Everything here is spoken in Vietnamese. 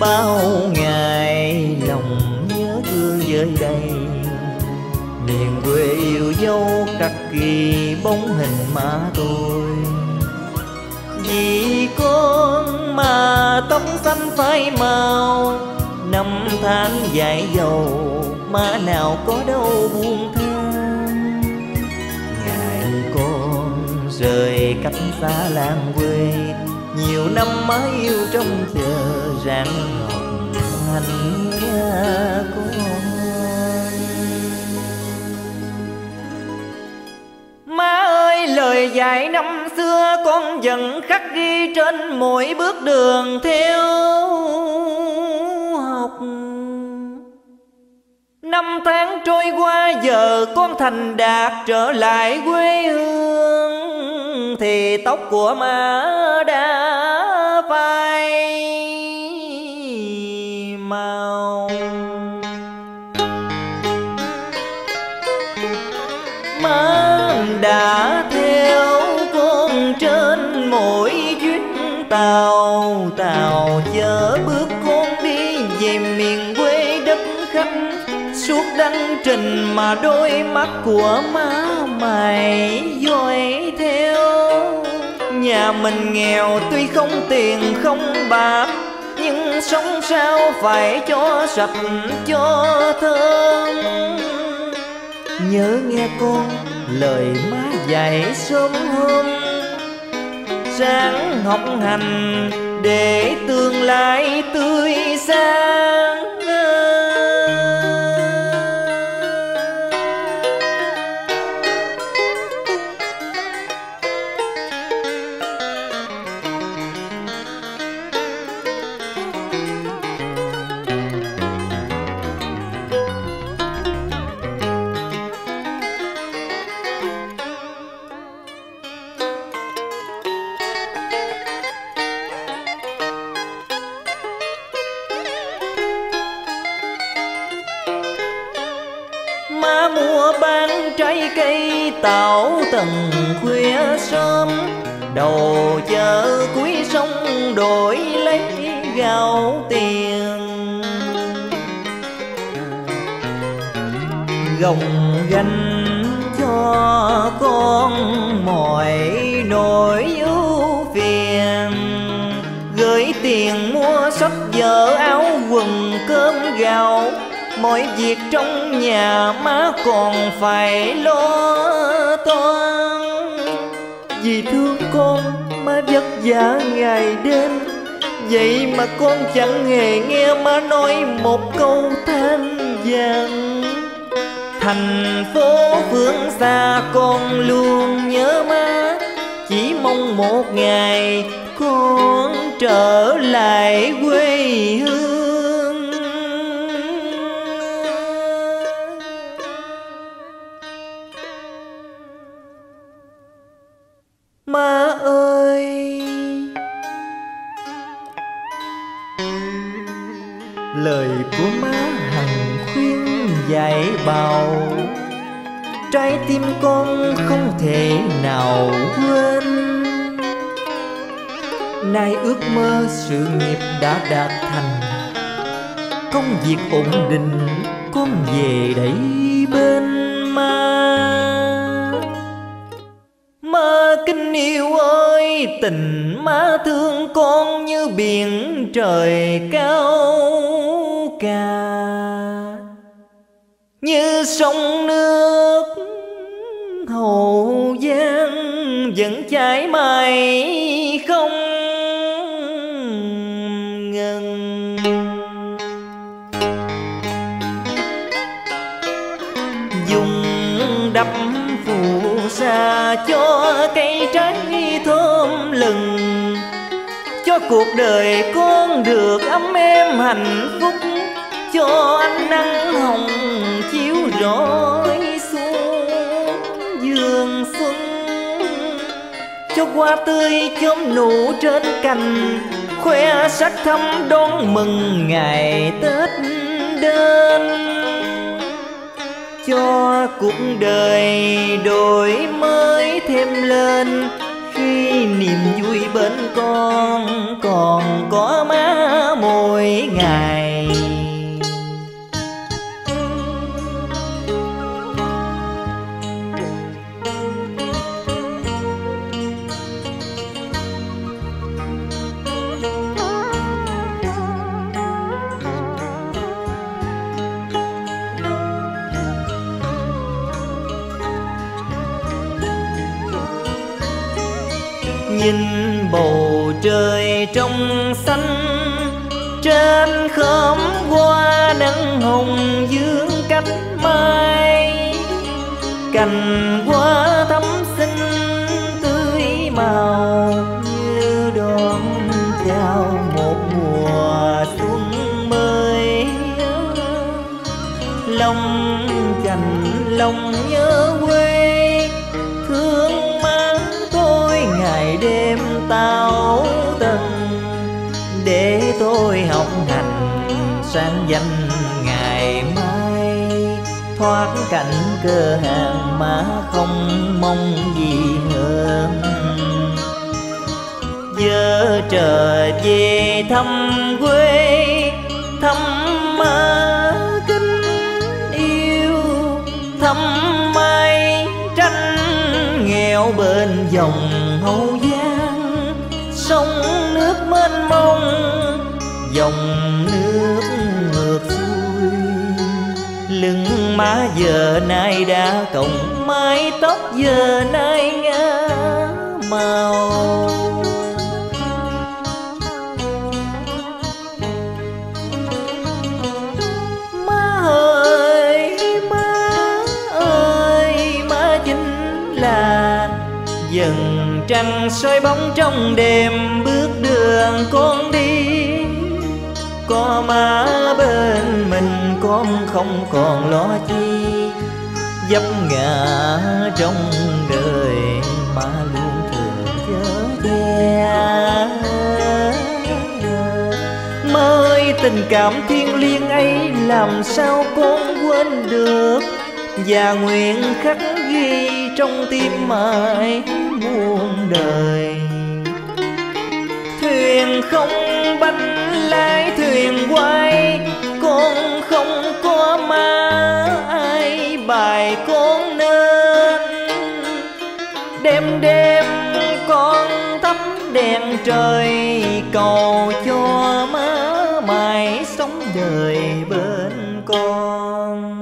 Bao ngày lòng nhớ thương nơi đây, miền quê yêu dấu khắc ghi bóng hình má tôi. Vì con mà tóc xanh phai màu, năm tháng dài dầu má nào có đâu buông than. Ngày con rời cách xa làng quê, nhiều năm má yêu trong chờ rạng ngọc hành nha con. Má ơi, lời dạy năm xưa con vẫn khắc ghi trên mỗi bước đường theo học. Năm tháng trôi qua giờ con thành đạt trở lại quê hương, thì tóc của má đã phai màu. Má đã theo con trên mỗi chuyến tàu, tàu chở bước con đi về miền quê đất khách. Suốt đăng trình mà đôi mắt của má mày dõi theo. Nhà mình nghèo tuy không tiền không bạc, nhưng sống sao phải cho sạch cho thơm. Nhớ nghe con lời má dạy sớm hôm, ráng học hành để tương lai tươi sáng. Má mua bán trái cây tảo tần khuya sớm, đầu chợ cuối sông đổi lấy gạo tiền. Gồng gánh cho con mọi nỗi ưu phiền, gửi tiền mua sách vở áo quần cơm gạo. Mọi việc trong nhà má còn phải lo toan. Vì thương con má vất vả ngày đêm, vậy mà con chẳng hề nghe má nói một câu than vãn. Thành phố phương xa con luôn nhớ má, chỉ mong một ngày con trở lại quê hương. Má ơi, lời của má hằng khuyên dạy bảo, trái tim con không thể nào quên. Nay ước mơ sự nghiệp đã đạt thành, công việc ổn định con về đây bên má. Má kính yêu ơi, tình má thương con như biển trời cao cả, như sông nước Hậu Giang vẫn chảy mãi không ngừng. Dùng đắp phù sa cho cây trái thơm lừng, cho cuộc đời con được ấm êm hạnh phúc, cho ánh nắng hồng chiếu rọi xuống vườn xuân, cho hoa tươi chớm nụ trên cành, khoe sắc thắm đón mừng ngày Tết đến. Cho cuộc đời đổi mới thêm lên, khi niềm vui bên con còn có má mồi ngày. Nhìn bầu trời trong xanh, trên khóm hoa nắng hồng dương cách mai. Cành hoa thắm xinh tươi màu, như đón chào một mùa xuân mới. Lòng chành lòng nhớ quê, thương má tôi ngày đêm tao tần. Để tôi học hành sang danh ngày mai, thoát cảnh cơ hàng mà không mong gì hơn. Giờ trở về thăm quê, thăm má kính yêu, thăm mai tranh nghèo bên dòng Hậu Giang. Sông nước mênh mông, dòng nước ngược xuôi. Lưng má giờ nay đã còng, mái tóc giờ nay ngả màu. Má ơi, má ơi, má chính là dần trăng soi bóng trong đêm bước đường con đi. Có má bên mình con không còn lo chi, vấp ngã trong đời má luôn thường chở che. Má ơi, tình cảm thiêng liêng ấy làm sao con quên được, và nguyện khắc ghi trong tim mãi muôn đời. Thuyền không bánh lái thuyền quay, con không có má ai bài con nên. Đêm đêm con thắp đèn trời, cầu cho má mãi sống đời bên con.